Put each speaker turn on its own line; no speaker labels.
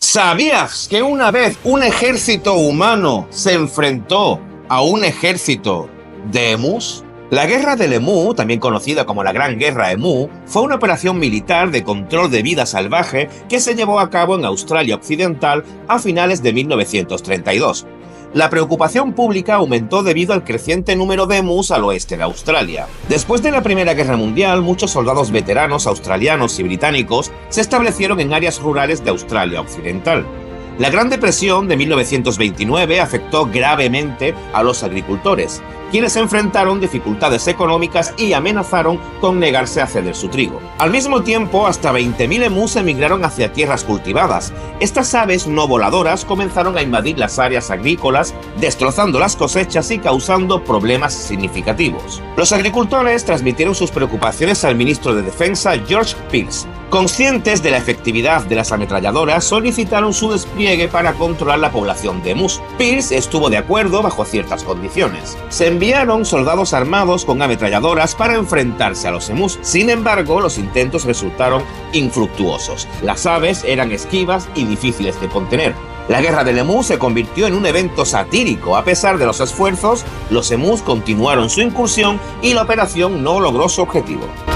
¿Sabías que una vez un ejército humano se enfrentó a un ejército de emus? La Guerra del Emú, también conocida como la Gran Guerra Emú, fue una operación militar de control de vida salvaje que se llevó a cabo en Australia Occidental a finales de 1932. La preocupación pública aumentó debido al creciente número de emus al oeste de Australia. Después de la Primera Guerra Mundial, muchos soldados veteranos australianos y británicos se establecieron en áreas rurales de Australia Occidental. La Gran Depresión de 1929 afectó gravemente a los agricultores, quienes enfrentaron dificultades económicas y amenazaron con negarse a ceder su trigo. Al mismo tiempo, hasta 20.000 emus emigraron hacia tierras cultivadas. Estas aves no voladoras comenzaron a invadir las áreas agrícolas, destrozando las cosechas y causando problemas significativos. Los agricultores transmitieron sus preocupaciones al ministro de Defensa, George Pearce. Conscientes de la efectividad de las ametralladoras, solicitaron su despliegue para controlar la población de emus. Pearce estuvo de acuerdo bajo ciertas condiciones. Se enviaron soldados armados con ametralladoras para enfrentarse a los emus. Sin embargo, los intentos resultaron infructuosos. Las aves eran esquivas y difíciles de contener. La Guerra del Emú se convirtió en un evento satírico. A pesar de los esfuerzos, los emus continuaron su incursión y la operación no logró su objetivo.